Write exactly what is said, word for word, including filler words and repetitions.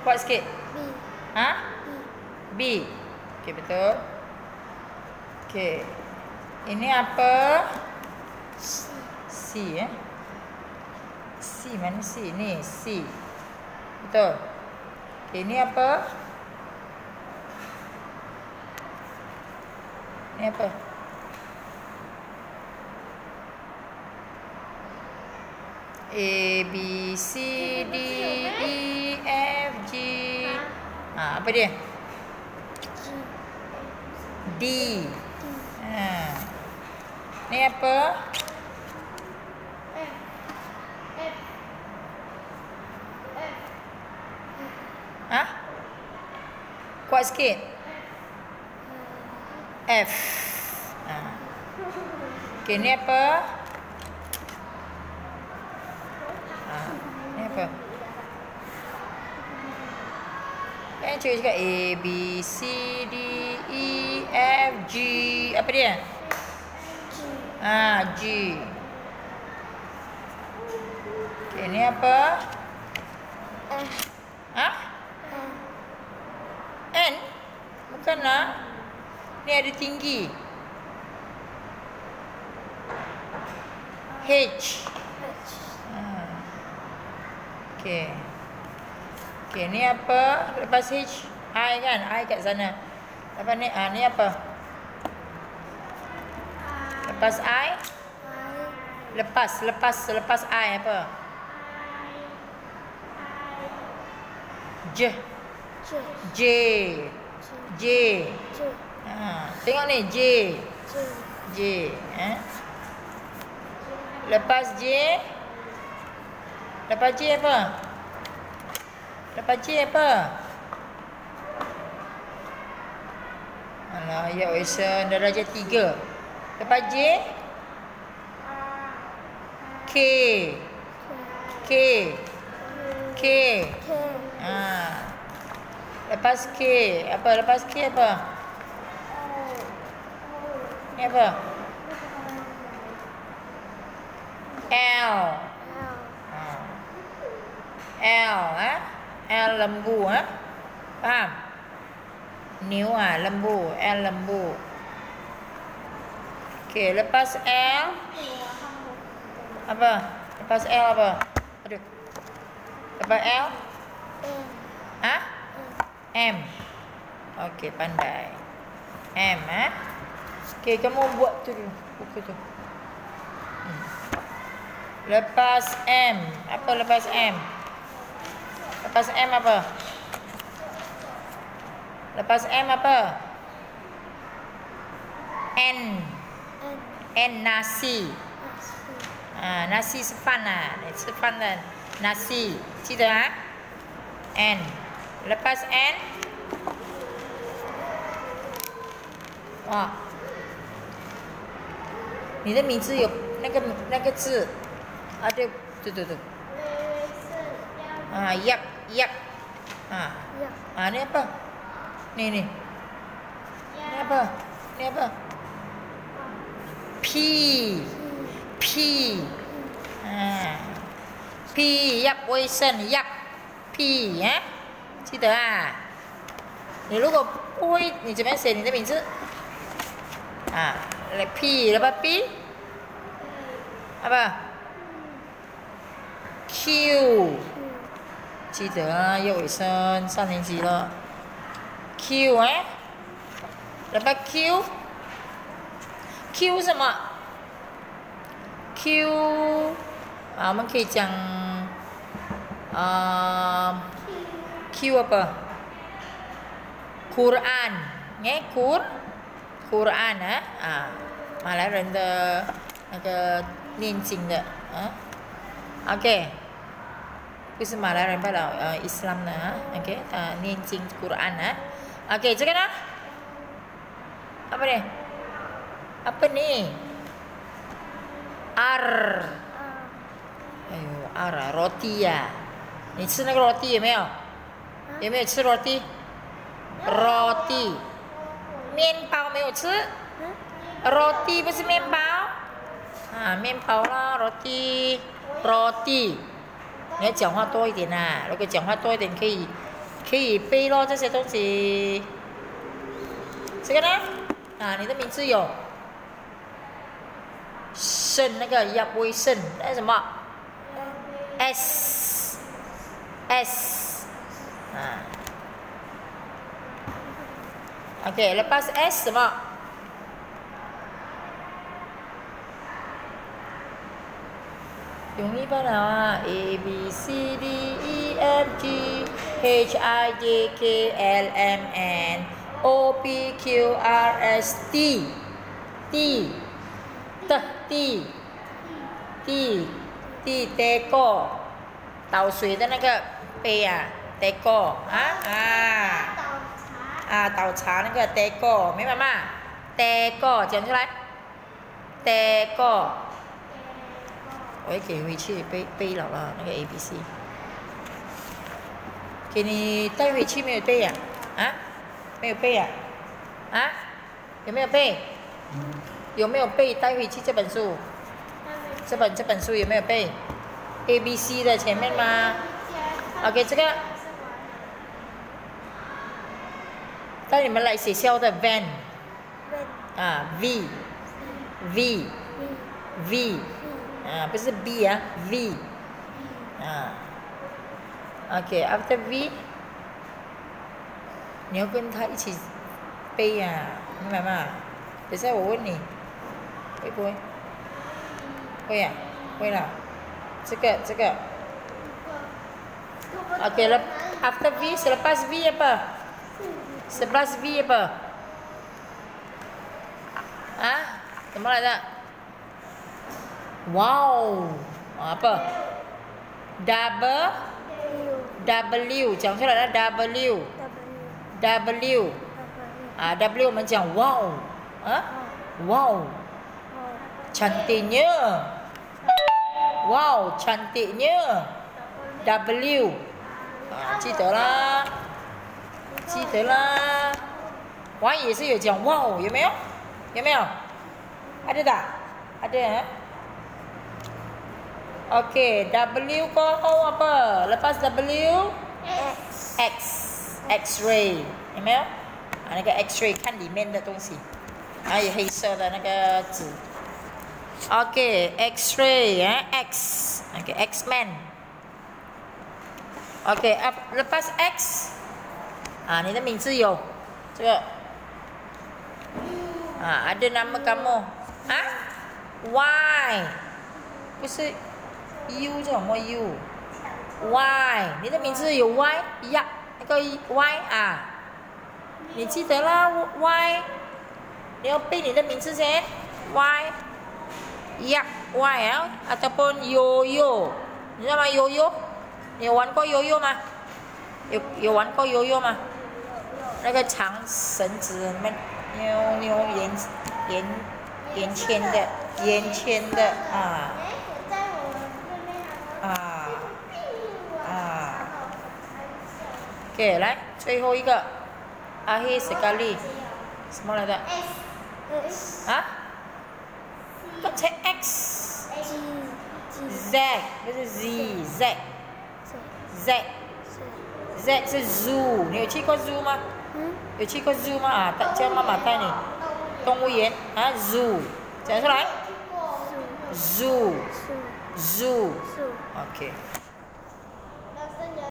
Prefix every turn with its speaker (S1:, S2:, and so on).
S1: Kuat sikit.
S2: B.
S1: Ha?
S2: B.
S1: B. Okey, betul. Okey. Ini apa?
S2: C.
S1: C eh. C mana C? Ni C. Betul. Okay, ini apa? Ini apa? A, B, C, D, E, F, G. Ha, apa dia? D. Ha. Ni apa? Ha? Kuat sikit. F. Ha. Okey, ni apa? Ha. Ni apa? Kan cikgu cakap A, B, C, D, E, F, G. Apa dia? Ha, G. Okey, ni apa? Ha? N? Bukanlah. Ni ada tinggi. H. Ha. Okey. Okey, ni apa? Lepas H, I kan? I kat sana. Lepas ni, ah, ni apa? Lepas I? Lepas, lepas, lepas I apa? J. J. J. Ha, tengok ni J. J, eh? Lepas J. Lepas J apa? Lepas J apa? Alah, ya Ocean darjah tiga. Lepas J. K. K. K. Ha. Lepas K. Apa? Lepas K apa? Ni apa? L. Ha. L, eh? L lembu, eh? Faham? New ah, lembu. L lembu. Okey, lepas L. Apa? Lepas L apa? Aduh. Lepas L? Ha? M. Okey, pandai. M, eh? Okey, kamu buat tu dulu. Buku tu. Hmm. Lepas M. Apa lepas M? Lepas M apa? Lepas M apa? N. N, nasi. Ha, nasi sepan lah. Sepan dan nasi. Cita ha? N. Lepas N. Wah. 你的名字有那个那个字啊？对对对对。啊 ，yak yak。啊。啊，ni apa? Ni ni. Ni apa? Ni apa? P. P. Ah. P. Yap Wilson Yap. P 啊，记得啊。你如果不会，你怎么样写你的名字？啊。 P, lepas P apa? Q. 记得啊，叶伟生三年级了。Q 哎 ，lepas Q Q 什么 ？Q 啊，我们可以讲啊 Q apa? Quran, nghe Qur Quran 啊啊。 马来人的那个念经的啊 ，OK， 不是马来人罢了，呃，Islam 的啊 ，OK， 呃，念经 Quran 啊 ，OK， 这个呢，apa ni？ apa ni？ R， 哎呦 R 啊 ，roti 呀，你吃那个 roti 有没有？有没有吃 roti？roti， 面包没有吃？ Roti 不是面包啊，面包啦 ，roti，roti。你要讲话多一点啊，如果讲话多一点，可以可以背咯这些东西。这个呢？啊，你的名字有肾那个亚威肾，那是什么 ？S S 啊。OK， lepas S 什么？容易吧啦 ？A B C D E F G H I J K L M N O P Q R S T T T T T T Tego 倒水的那个杯啊 ，Tego 啊啊啊倒茶那个 Tego 明白吗 ？Tego 讲出来 ，Tego。我也给回去背背了啦，那个 A B C， 给你带回去没有背呀、啊？啊，没有背呀、啊？啊，有没有背？有没有背带回去这本书？这本这本书有没有背 ？A B C 的前面吗 ？OK， 这个带你们来学校的 van 啊 V V V。啊，不是 B 啊 ，V， 啊 ，OK，after V， 你要跟他一起背啊，明白吗？等下我问你，会不会？会啊，会啦。这个这个 ，OK 了 ，after V selepas V apa? Selepas V apa? 啊，怎么来的？Wow, apa? Double W 讲出来了 W W 啊 W 我们讲 wow 啊 wow cantiknya wow cantiknya W 啊记得啦记得啦 Y 也是有讲 wow 有没有有没有 ada tak ada Okey, W kau apa? Lepas W
S2: X
S1: X X-ray， 有没有？啊，那个 X-ray 看里面的东西，还有黑色的那个纸。OK，X-ray 啊 ，X，OK X-Man。OK， lepas X， 啊，你的名字有这个啊，ada nama kamu啊 ？Y， 不是。U 叫什么 U？Y， 你的名字有 Y 呀？那个 Y 啊，你记得啦 Y， 你要背你的名字先 Y 呀 Y 啊 ，ataupun Yoyo， 你知道吗 ？Yoyo， 你有玩过 Yoyo 吗？有有玩过 Yoyo 吗？那个长绳子，什么扭扭圆圆圆圈的圆圈的啊。啊啊 ，OK， 来最后一个 ，akhir sekali， 什么来的？啊？刚才 X Z 不是 Z Z Z Z 是 zoo， 你有去过 zoo 吗？有去过 zoo 吗？啊，叫妈妈带你动物园啊 ，zoo， 讲出来 ，zoo。Zoo. Okay.